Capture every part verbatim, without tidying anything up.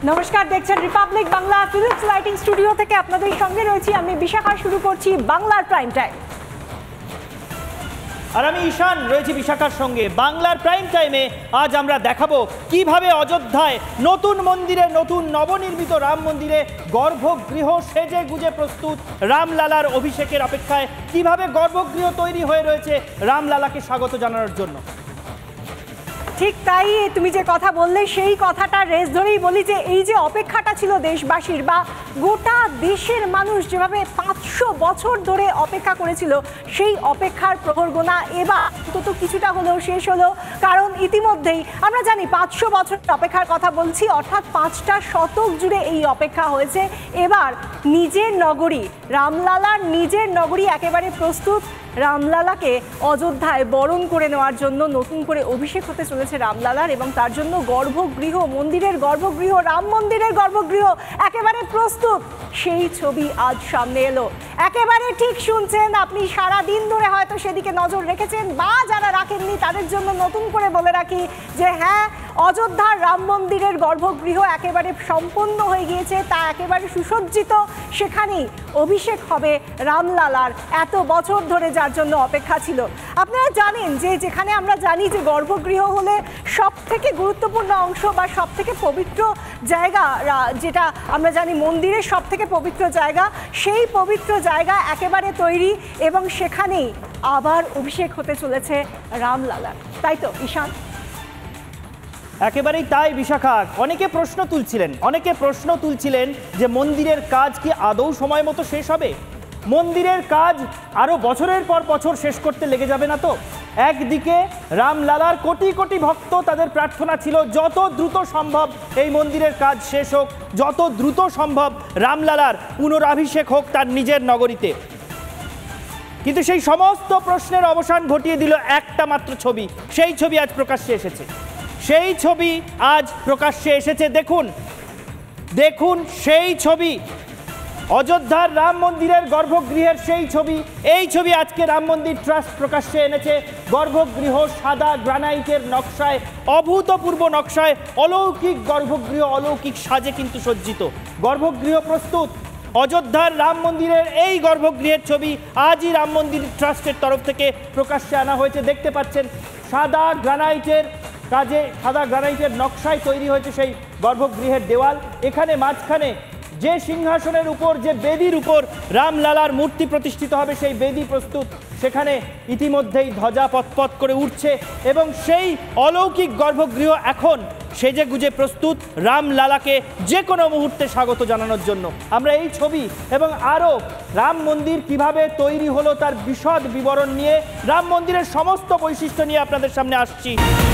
নমস্কার, দেখছেন republic Bangla. Philips lighting studio থেকে আপনাদের সঙ্গে রয়েছি আমি বিশাখা। শুরু করছি বাংলার প্রাইম টাইম। আর আমি ঈশান রয়েছি বিশাখার সঙ্গে। বাংলার প্রাইম টাইমে আজ আমরা দেখাবো কিভাবে অযোধ্যায় নতুন মন্দিরে, নতুন নবনির্মিত রাম মন্দিরে গর্ভগৃহ সেজে গুজে প্রস্তুত। রামলালার অভিষেকের অপেক্ষায় কিভাবে গর্ভগৃহ তৈরি হয়ে রয়েছে রামলালাকে স্বাগত জানানোর জন্য। ঠিক তাই, তুমি যে কথা বললে সেই কথাটা রেস ধরেই বলি যে এই যে অপেক্ষাটা ছিল দেশবাসীর বা গোটা দেশের মানুষ যেভাবে পাঁচশো বছর ধরে অপেক্ষা করেছিল, সেই অপেক্ষার প্রহরগোনা এবার অন্তত কিছুটা হলেও শেষ হলো। কারণ ইতিমধ্যেই আমরা জানি পাঁচশো বছর অপেক্ষার কথা বলছি, অর্থাৎ পাঁচটা শতক জুড়ে এই অপেক্ষা হয়েছে। এবার নিজের নগরী, রামলালার নিজের নগরী একেবারে প্রস্তুত। রামলালাকে অযোধ্যায় বরণ করে নেওয়ার জন্য নতুন করে অভিষেক হতে চলেছে রামলালার, এবং তার জন্য গর্ভগৃহ, মন্দিরের গর্ভগৃহ, রাম মন্দিরের গর্ভগৃহ একেবারে প্রস্তুত। সেই ছবি আজ সামনে এলো। একেবারে ঠিক শুনছেন আপনি, সারা দিন ধরে হয়তো সেদিকে নজর রেখেছেন বা যারা রাখেননি তাদের জন্য নতুন করে বলে রাখি যে হ্যাঁ, অযোধ্যার রাম মন্দিরের গর্ভগৃহ একেবারে সম্পন্ন হয়ে গিয়েছে, তা একেবারে সুসজ্জিত। সেখানেই অভিষেক হবে রামলালার, এত বছর ধরে যার জন্য অপেক্ষা ছিল। আপনারা জানেন যে যেখানে আমরা জানি যে গর্ভগৃহ হলে সব থেকে গুরুত্বপূর্ণ অংশ বা সব থেকে পবিত্র জায়গা, যেটা আমরা জানি মন্দিরের সব থেকে পবিত্র জায়গা, সেই পবিত্র জায়গা একেবারে তৈরি, এবং সেখানেই আবার অভিষেক হতে চলেছে রামলালার। তাই তো ঈশান? একেবারেই তাই বিশাখা। অনেকে প্রশ্ন তুলছিলেন অনেকে প্রশ্ন তুলছিলেন যে মন্দিরের কাজ কি আদৌ সময় মতো শেষ হবে? মন্দিরের কাজ আরও বছরের পর বছর শেষ করতে লেগে যাবে না তো? একদিকে রামলালার কোটি কোটি ভক্ত, তাদের প্রার্থনা ছিল যত দ্রুত সম্ভব এই মন্দিরের কাজ শেষ হোক, যত দ্রুত সম্ভব রামলালার পুনরাভিষেক হোক তার নিজের নগরীতে। কিন্তু সেই সমস্ত প্রশ্নের অবসান ঘটিয়ে দিল একটা মাত্র ছবি। সেই ছবি আজ প্রকাশ্যে এসেছে সেই ছবি আজ প্রকাশ্যে এসেছে দেখুন দেখুন সেই ছবি, অযোধ্যার রাম মন্দিরের গর্ভগৃহের সেই ছবি। এই ছবি আজকে রাম মন্দির ট্রাস্ট প্রকাশ্যে এনেছে। গর্ভগৃহ সাদা গ্রানাইটের নকশায়, অভূতপূর্ব নকশায়, অলৌকিক গর্ভগৃহ, অলৌকিক সাজে কিন্তু সজ্জিত। গর্ভগৃহ প্রস্তুত। অযোধ্যার রাম মন্দিরের এই গর্ভগৃহের ছবি আজই রাম মন্দির ট্রাস্টের তরফ থেকে প্রকাশ্যে আনা হয়েছে। দেখতে পাচ্ছেন সাদা গ্রানাইটের কাজে, সাদা গ্রানাইটের নকশায় তৈরি হয়েছে সেই গর্ভগৃহের দেওয়াল। এখানে মাঝখানে যে সিংহাসনের উপর, যে বেদির উপর রামলালার মূর্তি প্রতিষ্ঠিত হবে, সেই বেদি প্রস্তুত। সেখানে ইতিমধ্যেই ধ্বজা পথপথ করে উঠছে, এবং সেই অলৌকিক গর্ভগৃহ এখন সেজে গুজে প্রস্তুত রামলালাকে যে কোনো মুহূর্তে স্বাগত জানানোর জন্য। আমরা এই ছবি এবং আরও রাম মন্দির কিভাবে তৈরি হলো তার বিশদ বিবরণ নিয়ে, রাম মন্দিরের সমস্ত বৈশিষ্ট্য নিয়ে আপনাদের সামনে আসছি।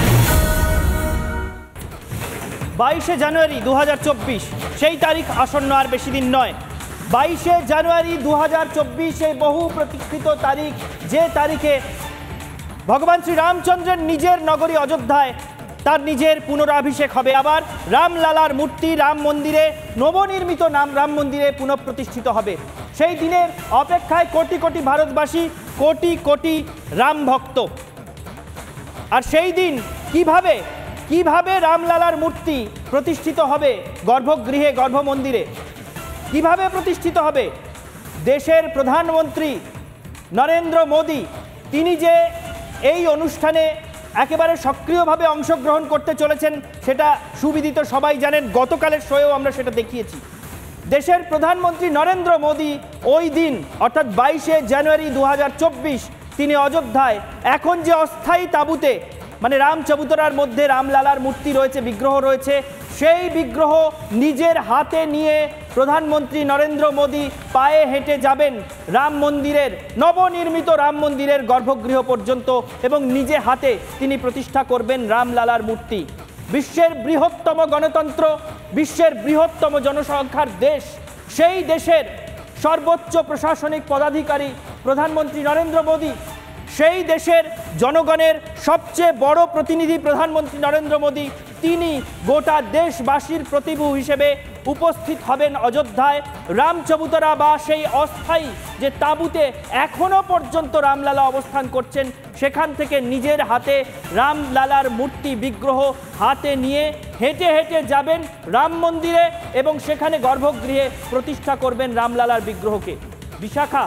বাইশে জানুয়ারি দু হাজার চব্বিশ, সেই তারিখ আসন্ন আর বেশি দিন নয়। বাইশে জানুয়ারি দু হাজার চব্বিশ, এই বহু প্রতীক্ষিত তারিখ, যে তারিখে ভগবান শ্রী রামচন্দ্রের নিজের নগরী অযোধ্যায় তার নিজের পুনরাভিষেক হবে। আবার রামলালার মূর্তি রাম মন্দিরে, নবনির্মিত নাম রাম মন্দিরে পুনঃপ্রতিষ্ঠিত হবে। সেই দিনের অপেক্ষায় কোটি কোটি ভারতবাসী, কোটি কোটি রাম ভক্ত। আর সেই দিন কিভাবে কিভাবে রামলালার মূর্তি প্রতিষ্ঠিত হবে গর্ভগৃহে, গর্ভ মন্দিরে কিভাবে প্রতিষ্ঠিত হবে? দেশের প্রধানমন্ত্রী নরেন্দ্র মোদী, তিনি যে এই অনুষ্ঠানে একেবারে সক্রিয়ভাবে অংশগ্রহণ করতে চলেছেন সেটা সুবিদিত, সবাই জানেন। গতকালের শোয়েও আমরা সেটা দেখিয়েছি। দেশের প্রধানমন্ত্রী নরেন্দ্র মোদী ওই দিন অর্থাৎ বাইশে জানুয়ারি দু হাজার চব্বিশ তিনি অযোধ্যায় এখন যে অস্থায়ী তাঁবুতে, মানে রাম চবুতরার মধ্যে রামলালার মূর্তি রয়েছে, বিগ্রহ রয়েছে, সেই বিগ্রহ নিজের হাতে নিয়ে প্রধানমন্ত্রী নরেন্দ্র মোদী পায়ে হেঁটে যাবেন রাম মন্দিরের, নবনির্মিত রাম মন্দিরের গর্ভগৃহ পর্যন্ত, এবং নিজে হাতে তিনি প্রতিষ্ঠা করবেন রামলালার মূর্তি। বিশ্বের বৃহত্তম গণতন্ত্র, বিশ্বের বৃহত্তম জনসংখ্যার দেশ, সেই দেশের সর্বোচ্চ প্রশাসনিক পদাধিকারী প্রধানমন্ত্রী নরেন্দ্র মোদী, সেই দেশের জনগণের সবচেয়ে বড় প্রতিনিধি প্রধানমন্ত্রী নরেন্দ্র মোদী, তিনি গোটা দেশবাসীর প্রতিভূ হিসেবে উপস্থিত হবেন অযোধ্যায়। রাম চবুতরা বা সেই অস্থায়ী যে তাঁবুতে এখনো পর্যন্ত রামলালা অবস্থান করছেন, সেখান থেকে নিজের হাতে রামলালার মূর্তি বিগ্রহ হাতে নিয়ে হেঁটে হেঁটে যাবেন রাম মন্দিরে এবং সেখানে গর্ভগৃহে প্রতিষ্ঠা করবেন রামলালার বিগ্রহকে। বিশাখা,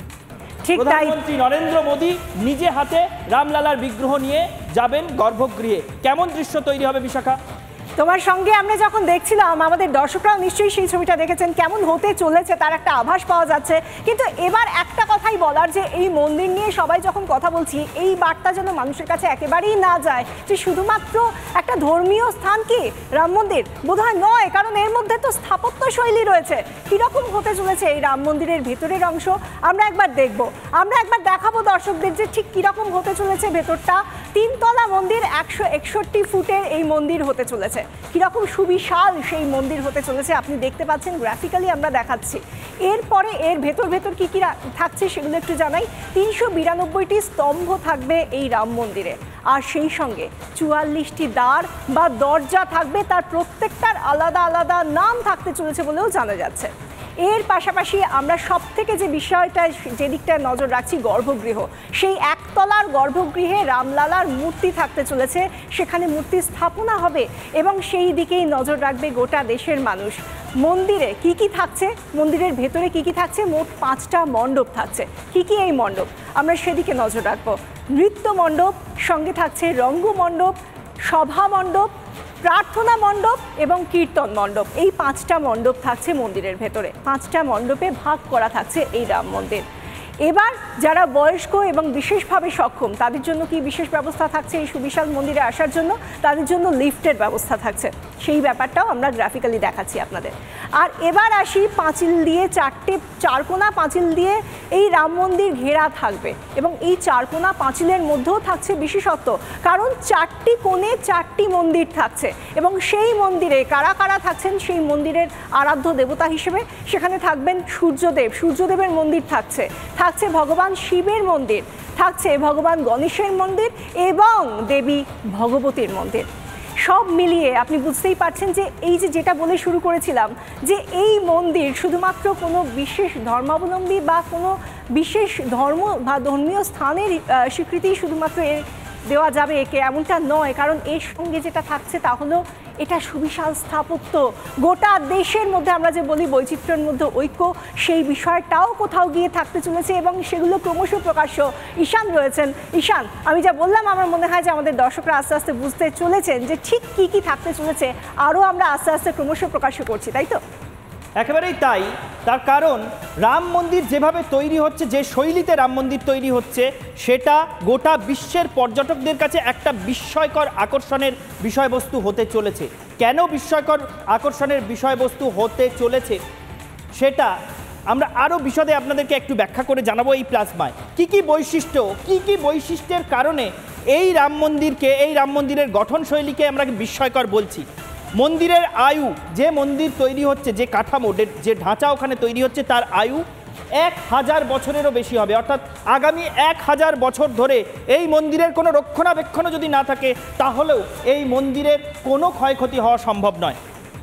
ঠিক তাই, প্রধানমন্ত্রী নরেন্দ্র মোদী নিজে হাতে রামলালার বিগ্রহ নিয়ে যাবেন গর্ভগৃহে। কেমন দৃশ্য তৈরি হবে বিশাখা? তোমার সঙ্গে আমরা যখন দেখছিলাম, আমাদের দর্শকরাও নিশ্চয়ই সেই ছবিটা দেখেছেন, কেমন হতে চলেছে তার একটা আভাস পাওয়া যাচ্ছে। কিন্তু এবার একটা কথাই বলার, যে এই মন্দির নিয়ে সবাই যখন কথা বলছি, এই বার্তা যেন মানুষের কাছে একেবারেই না যায় যে শুধুমাত্র একটা ধর্মীয় স্থান কি রাম মন্দির, বোধহয় নয়, কারণ এর মধ্যে তো স্থাপত্য শৈলী রয়েছে। কীরকম হতে চলেছে এই রাম মন্দিরের ভেতরের অংশ আমরা একবার দেখব, আমরা একবার দেখাবো দর্শকদের যে ঠিক কীরকম হতে চলেছে ভেতরটা। তিনতলা মন্দির, একশো একষট্টি ফুটের এই মন্দির হতে চলেছে। কিরকম সুবিশাল সেই মন্দির হতে চলেছে আপনি দেখতে পাচ্ছেন, গ্রাফিক্যালি আমরা দেখাচ্ছি। এরপরে এর ভেতর ভেতর কি কি থাকছে সেগুলো একটু জানাই। তিনশো বিরানব্বইটি স্তম্ভ থাকবে এই রাম মন্দিরে, আর সেই সঙ্গে চুয়াল্লিশটি দ্বার বা দরজা থাকবে, তার প্রত্যেকটার আলাদা আলাদা নাম থাকতে চলেছে বলেও জানা যাচ্ছে। এর পাশাপাশি আমরা সব থেকে যে বিষয়টা, যে দিকটায় নজর রাখছি, গর্ভগৃহ। সেই একতলার গর্ভগৃহে রামলালার মূর্তি থাকতে চলেছে, সেখানে মূর্তি স্থাপনা হবে এবং সেই দিকেই নজর রাখবে গোটা দেশের মানুষ। মন্দিরে কি কি থাকছে, মন্দিরের ভেতরে কি কি থাকছে, মোট পাঁচটা মণ্ডপ থাকছে। কি কি এই মণ্ডপ, আমরা সেদিকে নজর রাখবো। নৃত্য মণ্ডপ, সঙ্গে থাকছে রঙ্গ মণ্ডপ, সভা মণ্ডপ, প্রার্থনা মণ্ডপ এবং কীর্তন মণ্ডপ। এই পাঁচটা মণ্ডপ থাকছে মন্দিরের ভেতরে। পাঁচটা মণ্ডপে ভাগ করা থাকছে এই রাম মন্দির। এবার যারা বয়স্ক এবং বিশেষভাবে সক্ষম, তাদের জন্য কি বিশেষ ব্যবস্থা থাকছে এই সুবিশাল মন্দিরে আসার জন্য? তাদের জন্য লিফটের ব্যবস্থা থাকছে, সেই ব্যাপারটাও আমরা গ্রাফিক্যালি দেখাচ্ছি আপনাদের। আর এবার আসি, পাঁচিল দিয়ে, চারটে চারকোনা পাঁচিল দিয়ে এই রাম মন্দির ঘেরা থাকবে এবং এই চারকোনা পাঁচিলের মধ্যেও থাকছে বিশেষত্ব, কারণ চারটি কোণে চারটি মন্দির থাকছে এবং সেই মন্দিরে কারা কারা থাকছেন, সেই মন্দিরের আরাধ্য দেবতা হিসেবে সেখানে থাকবেন সূর্যদেব, সূর্যদেবের মন্দির থাকছে, থাকছে ভগবান শিবের মন্দির, থাকছে ভগবান গণেশের মন্দির এবং দেবী ভগবতীর মন্দির। সব মিলিয়ে আপনি বুঝতেই পারছেন যে এই যে যেটা বলে শুরু করেছিলাম, যে এই মন্দির শুধুমাত্র কোনো বিশেষ ধর্মাবলম্বী বা কোনো বিশেষ ধর্ম বা ধর্মীয় স্থানের স্বীকৃতি শুধুমাত্র এর দেওয়া যাবে একে, এমনটা নয়। কারণ এর সঙ্গে যেটা থাকছে তা হলো এটা সুবিশাল স্থাপত্য। গোটা দেশের মধ্যে আমরা যে বলি বৈচিত্র্যের মধ্যে ঐক্য, সেই বিষয়টাও কোথাও গিয়ে থাকতে চলেছে এবং সেগুলো ক্রমশ প্রকাশ্য। ঈশান রয়েছেন। ঈশান, আমি যা বললাম আমার মনে হয় যে আমাদের দর্শকরা আস্তে আস্তে বুঝতে চলেছেন যে ঠিক কী কী থাকতে চলেছে, আরও আমরা আস্তে আস্তে ক্রমশ প্রকাশ্য করছি, তাই তো? একেবারেই তাই। তার কারণ রাম মন্দির যেভাবে তৈরি হচ্ছে, যে শৈলীতে রাম মন্দির তৈরি হচ্ছে, সেটা গোটা বিশ্বের পর্যটকদের কাছে একটা বিস্ময়কর আকর্ষণের বিষয়বস্তু হতে চলেছে। কেন বিস্ময়কর আকর্ষণের বিষয়বস্তু হতে চলেছে সেটা আমরা আরও বিশদে আপনাদেরকে একটু ব্যাখ্যা করে জানাবো এই প্লাজমায়। কি কি বৈশিষ্ট্য, কি কি বৈশিষ্ট্যের কারণে এই রাম মন্দিরকে, এই রাম মন্দিরের গঠনশৈলীকে আমরা বিস্ময়কর বলছি। মন্দিরের আয়ু, যে মন্দির তৈরি হচ্ছে, যে কাঠামো, যে ঢাঁচা ওখানে তৈরি হচ্ছে, তার আয়ু এক হাজার বছরেরও বেশি হবে। অর্থাৎ আগামী এক হাজার বছর ধরে এই মন্দিরের কোনো রক্ষণাবেক্ষণও যদি না থাকে, তাহলেও এই মন্দিরের কোনো ক্ষয়ক্ষতি হওয়া সম্ভব নয়।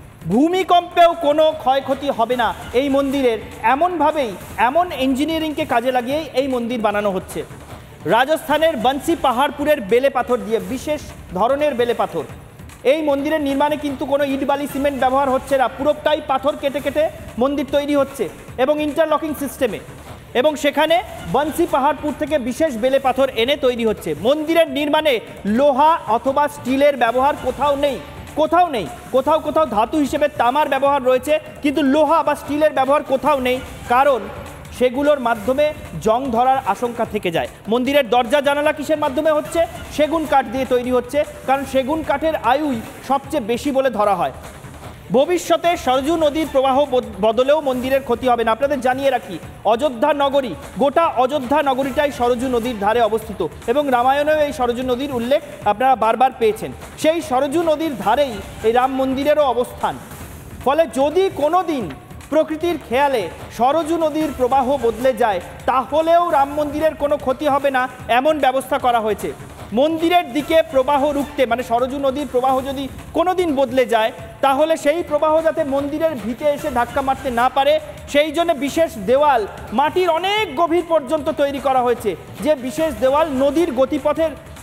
ভূমিকম্পেও কোনো ক্ষয়ক্ষতি হবে না এই মন্দিরের। এমনভাবেই, এমন ইঞ্জিনিয়ারিংকে কাজে লাগিয়েই এই মন্দির বানানো হচ্ছে। রাজস্থানের বনসি পাহাড়পুরের বেলে পাথর দিয়ে, বিশেষ ধরনের বেলে পাথর। এই মন্দিরের নির্মাণে কিন্তু কোনো ইট বালি সিমেন্ট ব্যবহার হচ্ছে না, পুরোটাই পাথর কেটে কেটে মন্দির তৈরি হচ্ছে এবং ইন্টারলকিং সিস্টেমে, এবং সেখানে বনসি পাহাড়পুর থেকে বিশেষ বেলে পাথর এনে তৈরি হচ্ছে। মন্দিরের নির্মাণে লোহা অথবা স্টিলের ব্যবহার কোথাও নেই, কোথাও নেই। কোথাও কোথাও ধাতু হিসেবে তামার ব্যবহার রয়েছে, কিন্তু লোহা বা স্টিলের ব্যবহার কোথাও নেই, কারণ সেগুলোর মাধ্যমে জং ধরার আশঙ্কা থেকে যায়। মন্দিরের দরজা জানালা কিসের মাধ্যমে হচ্ছে? সেগুন কাঠ দিয়ে তৈরি হচ্ছে, কারণ সেগুন কাঠের আয়ুই সবচেয়ে বেশি বলে ধরা হয়। ভবিষ্যতে সরজু নদীর প্রবাহ বদলেও মন্দিরের ক্ষতি হবে না। আপনাদের জানিয়ে রাখি, অযোধ্যা নগরী, গোটা অযোধ্যা নগরীটাই সরজু নদীর ধারে অবস্থিত এবং রামায়ণেও এই সরজু নদীর উল্লেখ আপনারা বারবার পেয়েছেন। সেই সরজু নদীর ধারেই এই রাম মন্দিরেরও অবস্থান। ফলে যদি কোনো দিন প্রকৃতির খেয়ালে সরজু নদীর প্রবাহ বদলে যায়, তাহলেও রাম মন্দিরের কোনো ক্ষতি হবে না, এমন ব্যবস্থা করা হয়েছে। মন্দিরের দিকে প্রবাহ রুখতে, মানে সরজু নদীর প্রবাহ যদি কোনো দিন বদলে যায়, তাহলে সেই প্রবাহ যাতে মন্দিরের ভিতে এসে ধাক্কা মারতে না পারে, সেই জন্য বিশেষ দেওয়াল মাটির অনেক গভীর পর্যন্ত তৈরি করা হয়েছে, যে বিশেষ দেওয়াল নদীর গতিপথের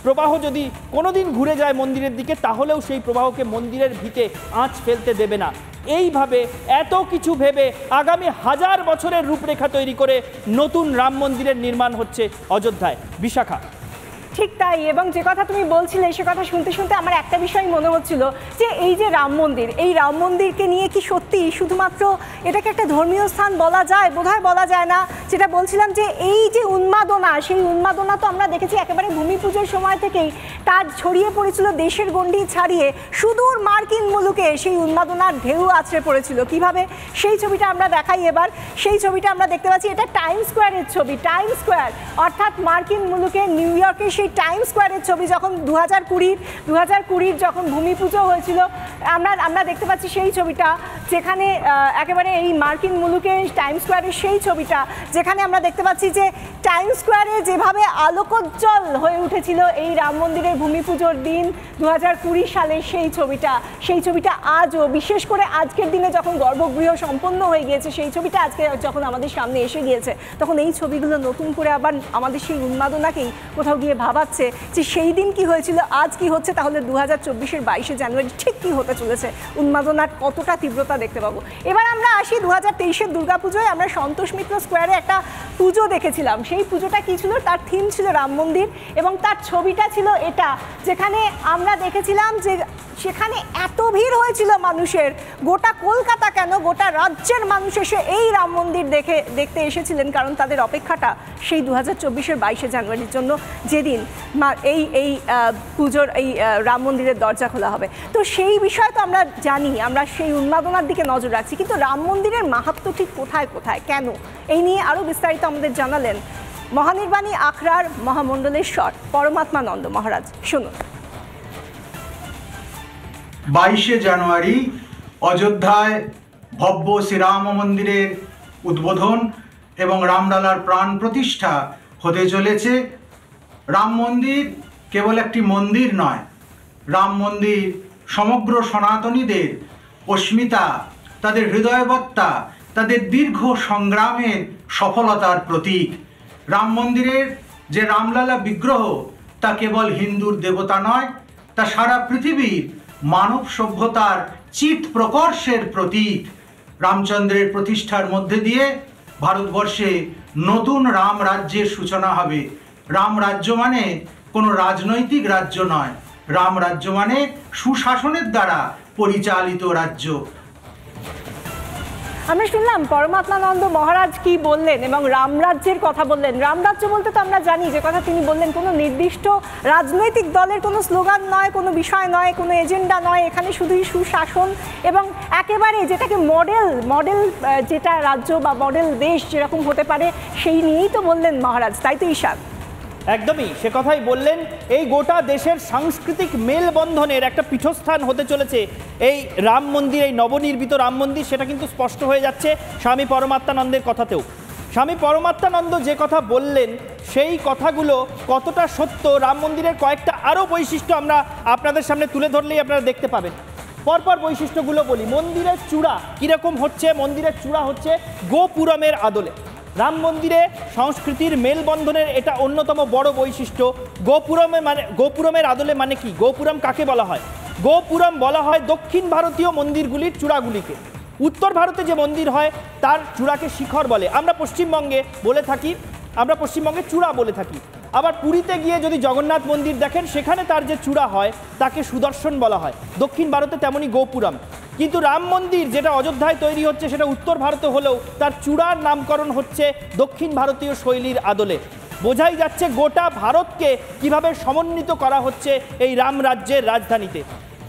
প্রবাহ যদি কোনোদিন ঘুরে যায় মন্দিরের দিকে, তাহলেও সেই প্রবাহকে মন্দিরের ভিতে আঁচ ফেলতে দেবে না। এইভাবে এত কিছু ভেবে আগামী হাজার বছরের রূপরেখা তৈরি করে নতুন রাম মন্দিরের নির্মাণ হচ্ছে অযোধ্যায়। বিশাখা। ঠিক তাই, এবং যে কথা তুমি বলছিলে সে কথা শুনতে শুনতে আমার একটা বিষয় মনে হচ্ছিল যে এই যে রাম মন্দির, এই রাম মন্দিরকে নিয়ে কি সত্যি শুধুমাত্র এটাকে একটা ধর্মীয় স্থান বলা যায়? বোধহয় বলা যায় না। যেটা বলছিলাম যে এই যে উন্মাদনা, সেই উন্মাদনা তো আমরা দেখেছি একেবারে ভূমি পুজোর সময় থেকেই তার ছড়িয়ে পড়েছিল দেশের গণ্ডি ছাড়িয়ে সুদূর মার্কিন মুলুকে, সেই উন্মাদনার ঢেউ আছড়ে পড়েছিল। কিভাবে সেই ছবিটা আমরা দেখাই এবার। সেই ছবিটা আমরা দেখতে পাচ্ছি, এটা টাইম স্কোয়ারের ছবি। টাইম স্কোয়ার অর্থাৎ মার্কিন মুলুকে নিউ ইয়র্কে সেই টাইম স্কোয়ারের ছবি যখন দু হাজার কুড়ির দু হাজার কুড়ির যখন ভূমি পুজো হয়েছিল, আমরা আমরা দেখতে পাচ্ছি সেই ছবিটা, যেখানে একেবারে এই মার্কিন মুলুকে টাইম স্কোয়ারের সেই ছবিটা, যেখানে আমরা দেখতে পাচ্ছি যে টাইম স্কোয়ারে যেভাবে আলোকোজ্জ্বল হয়ে উঠেছিল এই রাম মন্দিরের ভূমি পুজোর দিন দু হাজার কুড়ি সালের সেই ছবিটা, সেই ছবিটা আজও, বিশেষ করে আজকের দিনে যখন গর্ভগৃহ সম্পন্ন হয়ে গিয়েছে, সেই ছবিটা আজকে যখন আমাদের সামনে এসে গিয়েছে, তখন এই ছবিগুলো নতুন করে আবার আমাদের সেই উন্মাদনাকেই কোথাও গিয়ে ভাবাচ্ছে যে সেই দিন কি হয়েছিল, আজ কি হচ্ছে, তাহলে দু হাজার চব্বিশের বাইশে জানুয়ারি ঠিক কি হতে চলেছে, উন্মাদনার কতটা তীব্রতা দেখতে পাবো। এবার আমরা আসি দু হাজার তেইশের দুর্গাপুজোয়। আমরা সন্তোষ মিত্র স্কোয়ারে একটা পুজো দেখেছিলাম। সেই পুজোটা কি ছিল? তার থিম ছিল রাম মন্দির এবং তার ছবিটা ছিল এটা, যেখানে আমরা দেখেছিলাম যে সেখানে এত ভিড় হয়েছিল মানুষের, গোটা কলকাতা কেন গোটা রাজ্যের মানুষ এসে এই রাম মন্দির দেখে দেখতে এসেছিলেন, কারণ তাদের অপেক্ষাটা সেই দু হাজার চব্বিশের বাইশে জানুয়ারির জন্য, যেদিন এই এই পুজোর এই রাম মন্দিরের দরজা খোলা হবে। তো সেই বিষয়ে তো আমরা জানি, আমরা সেই উন্মাদনার দিকে নজর রাখছি, কিন্তু রাম মন্দিরের মাহাত্ম্য ঠিক কোথায় কোথায় কেন, এই নিয়ে আরও বিস্তারিত আমাদের জানালেন মহানির্বাণী আখড়ার মহামণ্ডলেশ্বর পরমাত্মানন্দ মহারাজ। শুনুন। বাইশে জানুয়ারি অযোধ্যায় ভব্য শ্রীরাম মন্দিরের উদ্বোধন এবং রামলালার প্রাণ প্রতিষ্ঠা হতে চলেছে। রাম মন্দির কেবল একটি মন্দির নয়, রাম মন্দির সমগ্র সনাতনীদের অস্মিতা, তাদের হৃদয়বত্তা, তাদের দীর্ঘ সংগ্রামের সফলতার প্রতীক। রাম মন্দিরের যে রামলালা বিগ্রহ, তা কেবল হিন্দুর দেবতা নয়, তা সারা পৃথিবীর মানব সভ্যতার চিৎ প্রকর্ষের প্রতীক। রামচন্দ্রের প্রতিষ্ঠার মধ্যে দিয়ে ভারতবর্ষে নতুন রাম রাজ্যের সূচনা হবে। রাম রাজ্য মানে কোনো রাজনৈতিক রাজ্য নয়, রাম রাজ্য মানে সুশাসনের দ্বারা পরিচালিত রাজ্য। আমরা শুনলাম পরমাত্মানন্দ মহারাজ কি বললেন এবং রামরাজ্যের কথা বললেন। রামরাজ্য বলতে তো আমরা জানি, যে কথা তিনি বললেন, কোনো নির্দিষ্ট রাজনৈতিক দলের কোনো স্লোগান নয়, কোনো বিষয় নয়, কোনো এজেন্ডা নয়, এখানে শুধুই সুশাসন এবং একেবারে যেটাকে মডেল মডেল যেটা রাজ্য বা মডেল দেশ যেরকম হতে পারে সেই নিয়েই তো বললেন মহারাজ, তাই তো ঈশান? একদমই সে কথাই বললেন। এই গোটা দেশের সাংস্কৃতিক মেলবন্ধনের একটা পীঠস্থান হতে চলেছে এই রাম মন্দির, এই নবনির্মিত রাম মন্দির, সেটা কিন্তু স্পষ্ট হয়ে যাচ্ছে স্বামী পরমাত্মানন্দের কথাতেও। স্বামী পরমাত্মানন্দ যে কথা বললেন সেই কথাগুলো কতটা সত্য, রাম মন্দিরের কয়েকটা আরও বৈশিষ্ট্য আমরা আপনাদের সামনে তুলে ধরলেই আপনারা দেখতে পাবেন। পরপর বৈশিষ্ট্যগুলো বলি। মন্দিরের চূড়া কীরকম হচ্ছে? মন্দিরের চূড়া হচ্ছে গোপুরমের আদলে। রাম মন্দিরে সংস্কৃতির মেলবন্ধনের এটা অন্যতম বড় বৈশিষ্ট্য। গোপুরমে মানে গোপুরমের আদলে মানে কি? গোপুরম কাকে বলা হয়? গোপুরম বলা হয় দক্ষিণ ভারতীয় মন্দিরগুলির চূড়াগুলিকে। উত্তর ভারতে যে মন্দির হয় তার চূড়াকে শিখর বলে, আমরা পশ্চিমবঙ্গে বলে থাকি, আমরা পশ্চিমবঙ্গে চূড়া বলে থাকি। আবার পুরীতে গিয়ে যদি জগন্নাথ মন্দির দেখেন, সেখানে তার যে চূড়া হয় তাকে সুদর্শন বলা হয়। দক্ষিণ ভারতে তেমনই গোপুরম। কিন্তু রাম মন্দির যেটা অযোধ্যায় তৈরি হচ্ছে সেটা উত্তর ভারতে হলেও তার চূড়ার নামকরণ হচ্ছে দক্ষিণ ভারতীয় শৈলীর আদলে। বোঝাই যাচ্ছে গোটা ভারতকে কিভাবে সমন্বিত করা হচ্ছে এই রাম রাজ্যের রাজধানীতে।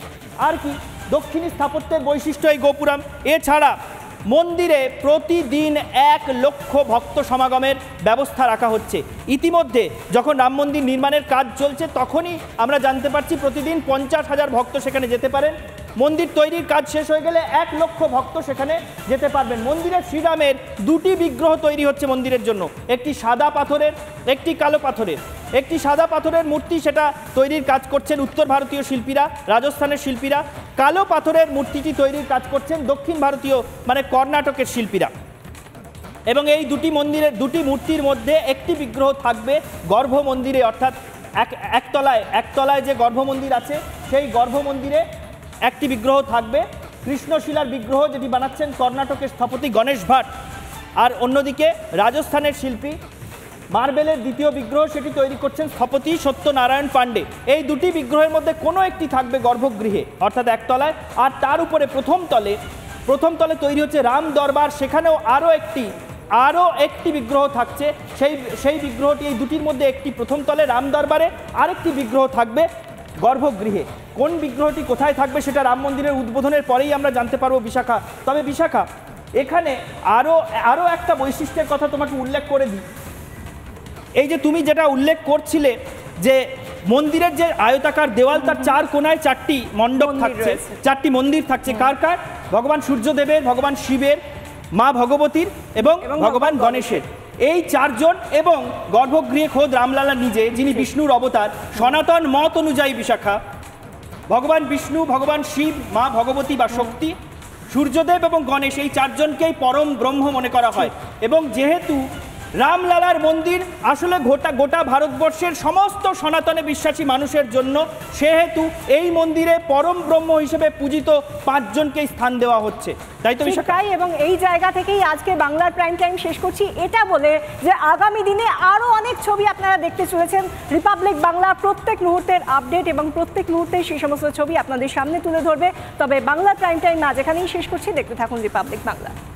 আর কি দক্ষিণী স্থাপত্যের বৈশিষ্ট্য এই গোপুরম। এছাড়া মন্দিরে প্রতিদিন এক লক্ষ ভক্ত সমাগমের ব্যবস্থা রাখা হচ্ছে। ইতিমধ্যে যখন রাম মন্দির নির্মাণের কাজ চলছে তখনই আমরা জানতে পারছি প্রতিদিন পঞ্চাশ হাজার ভক্ত সেখানে যেতে পারেন। মন্দির তৈরির কাজ শেষ হয়ে গেলে এক লক্ষ ভক্ত সেখানে যেতে পারবেন। মন্দিরের শ্রীরামের দুটি বিগ্রহ তৈরি হচ্ছে মন্দিরের জন্য, একটি সাদা পাথরের, একটি কালো পাথরের। একটি সাদা পাথরের মূর্তি, সেটা তৈরির কাজ করছেন উত্তর ভারতীয় শিল্পীরা, রাজস্থানের শিল্পীরা। কালো পাথরের মূর্তিটি তৈরির কাজ করছেন দক্ষিণ ভারতীয় মানে কর্ণাটকের শিল্পীরা। এবং এই দুটি মন্দিরের দুটি মূর্তির মধ্যে একটি বিগ্রহ থাকবে গর্ভ মন্দিরে, অর্থাৎ এক একতলায় একতলায় যে গর্ভমন্দির আছে সেই গর্ভমন্দিরে একটি বিগ্রহ থাকবে, কৃষ্ণশিলার বিগ্রহ যেটি বানাচ্ছেন কর্ণাটকের স্থপতি গণেশ ভাট, আর অন্যদিকে রাজস্থানের শিল্পী মার্বেলের দ্বিতীয় বিগ্রহ সেটি তৈরি করছেন স্থপতি সত্যনারায়ণ পাণ্ডে। এই দুটি বিগ্রহের মধ্যে কোনো একটি থাকবে গর্ভগৃহে অর্থাৎ একতলায়, আর তার উপরে প্রথম তলে প্রথম তলে তৈরি হচ্ছে রাম দরবার, সেখানেও আরও একটি আরও একটি বিগ্রহ থাকছে। সেই সেই বিগ্রহটি এই দুটির মধ্যে একটি প্রথম তলে রাম দরবারে, আরেকটি বিগ্রহ থাকবে গর্ভগৃহে। কোন বিগ্রহটি কোথায় থাকবে সেটা রাম মন্দিরের উদ্বোধনের পরেই আমরা জানতে পারবো বিশাখা। তবে বিশাখা, এখানে আরও আরও একটা বৈশিষ্ট্যের কথা তোমাকে উল্লেখ করে দিই। এই যে তুমি যেটা উল্লেখ করছিলে যে মন্দিরের যে আয়তাকার দেওয়াল, তার চার কোনায় চারটি মণ্ডপ থাকছে, চারটি মন্দির থাকছে। কার কার? ভগবান সূর্যদেবের, ভগবান শিবের, মা ভগবতীর এবং ভগবান গণেশের। এই চারজন এবং গর্ভগৃহে খোদ রামলালা নিজে, যিনি বিষ্ণুর অবতার। সনাতন মত অনুযায়ী বিশাখা, ভগবান বিষ্ণু, ভগবান শিব, মা ভগবতী বা শক্তি, সূর্যদেব এবং গণেশ, এই চারজনকেই পরম ব্রহ্ম মনে করা হয়। এবং যেহেতু রামলালার মন্দির আসলে গোটা গোটা ভারতবর্ষের সমস্ত সনাতনে বিশ্বাসী মানুষের জন্য, সেহেতু এই মন্দিরে পরম ব্রহ্ম হিসেবে পূজিত পাঁচজনকেই স্থান দেওয়া হচ্ছে, তাই তো বিশাখা? তাই, এবং এই জায়গা থেকেই আজকে বাংলার প্রাইম টাইম শেষ করছি, এটা বলে যে আগামী দিনে আরও অনেক ছবি আপনারা দেখতে চলেছেন। রিপাবলিক বাংলা প্রত্যেক মুহূর্তের আপডেট এবং প্রত্যেক মুহূর্তে সেই সমস্ত ছবি আপনাদের সামনে তুলে ধরবে। তবে বাংলার প্রাইম টাইম আজ এখানেই শেষ করছি। দেখতে থাকুন রিপাবলিক বাংলা।